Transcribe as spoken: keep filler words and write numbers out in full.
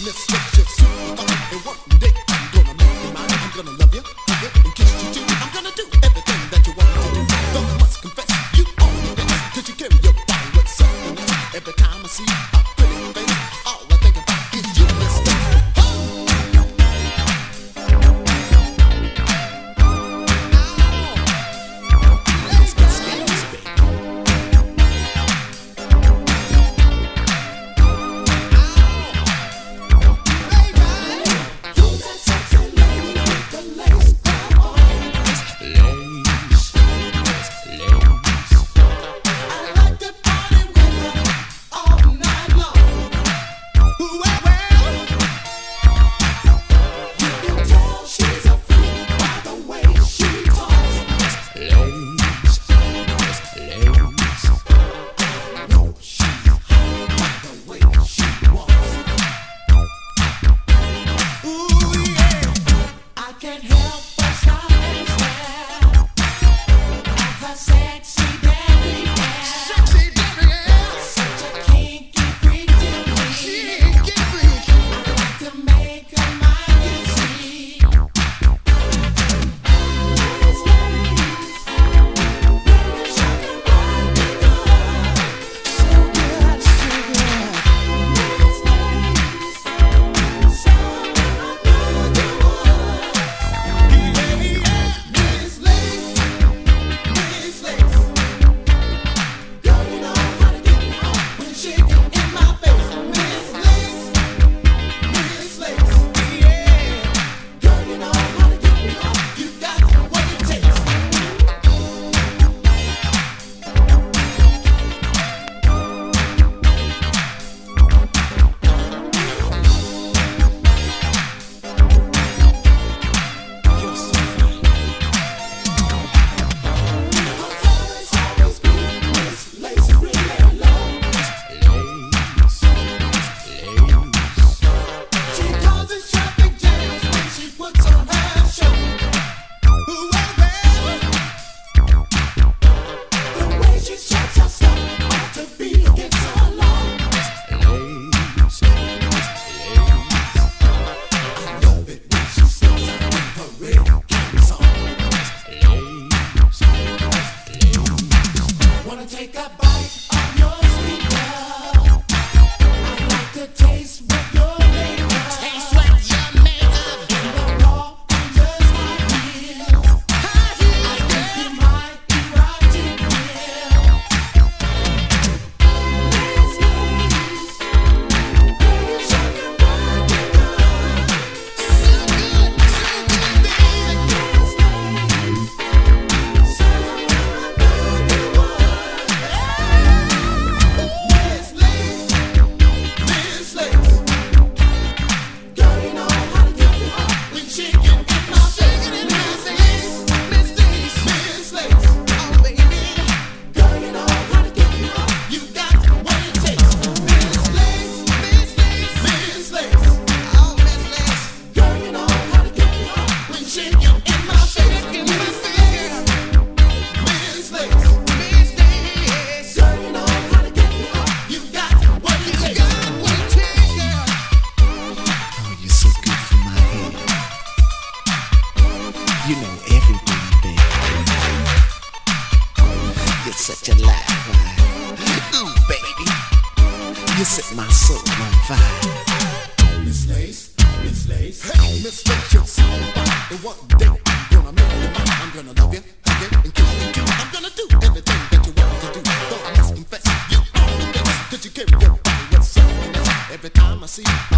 such a live ride. Ooh, baby, you set my soul on fire. Miss Lace, Miss Lace, hey, Miss Lace, you're so fine. And one day I'm gonna make you mine. I'm gonna love you again and kiss you too. I'm gonna do everything that you want to do. Though I must confess, you are the best. 'Cause you carry your body with something else. Every time I see you,